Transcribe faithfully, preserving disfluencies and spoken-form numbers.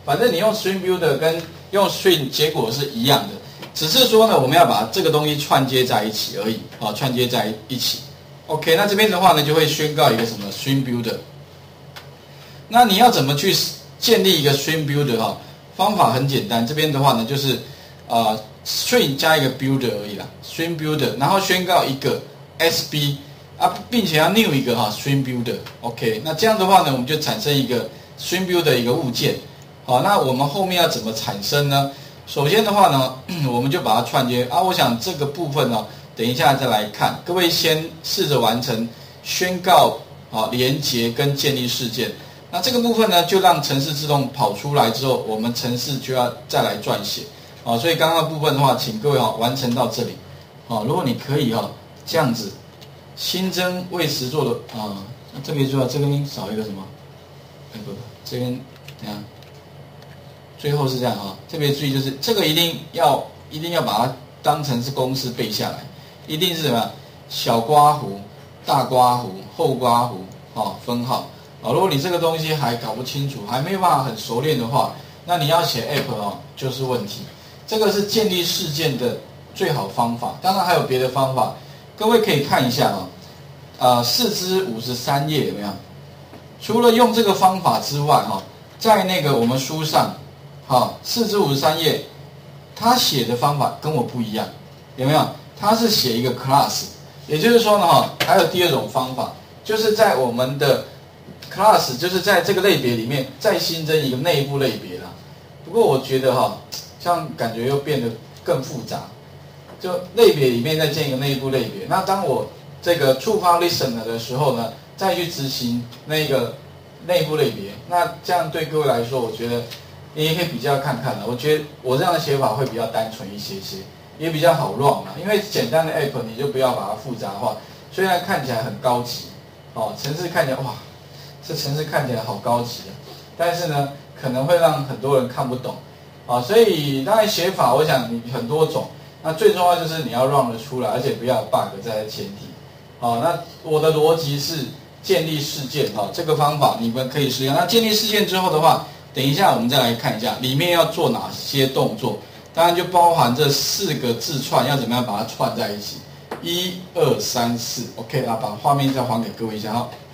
反正你用 String Builder 跟用 String 结果是一样的，只是说呢，我们要把这个东西串接在一起而已，啊，串接在一起。OK， 那这边的话呢，就会宣告一个什么 String Builder。那你要怎么去建立一个 String Builder 哈？方法很简单，这边的话呢，就是呃 String 加一个 Builder 而已啦 ，String Builder， 然后宣告一个 S B 啊，并且要 new 一个哈 String Builder。OK， 那这样的话呢，我们就产生一个 String Builder 一个物件。好，那我们后面要怎么产生呢？首先的话呢，我们就把它串接啊。我想这个部分呢，等一下再来看。各位先试着完成宣告啊、连结跟建立事件。那这个部分呢，就让程式自动跑出来之后，我们程式就要再来撰写。啊，所以刚刚的部分的话，请各位哈、完成到这里。啊，如果你可以哈、这样子新增未实作的啊，特别注意这边少一个什么？哎不不，这边怎样？最后是这样哈，特别注意就是这个一定要一定要把它当成是公式背下来，一定是什么小刮弧、大刮弧、后刮弧啊分号啊。如果你这个东西还搞不清楚，还没有办法很熟练的话，那你要写 app 哦就是问题。这个是建立事件的最好方法，当然还有别的方法，各位可以看一下啊，呃四至五十三页有没有？除了用这个方法之外哈，在那个我们书上。好，四至五十三页，他写的方法跟我不一样，有没有？他是写一个 class， 也就是说呢，哈，还有第二种方法，就是在我们的 class， 就是在这个类别里面再新增一个内部类别啦。不过我觉得哈，这样感觉又变得更复杂，就类别里面再建一个内部类别。那当我这个触发 listener 的时候呢，再去执行那个内部类别，那这样对各位来说，我觉得。你也可以比较看看了，我觉得我这样的写法会比较单纯一些些，也比较好 run 啦。因为简单的 app 你就不要把它复杂化，虽然看起来很高级，哦，程式看起来哇，这程式看起来好高级啊，但是呢，可能会让很多人看不懂，啊，所以当然写法我想你很多种，那最重要就是你要 run 得出来，而且不要有 bug 在前提，好，那我的逻辑是建立事件，哈，这个方法你们可以使用。那建立事件之后的话。等一下，我们再来看一下里面要做哪些动作，当然就包含这四个字串要怎么样把它串在一起，一二三四 ，OK 啊，把画面再还给各位一下哈。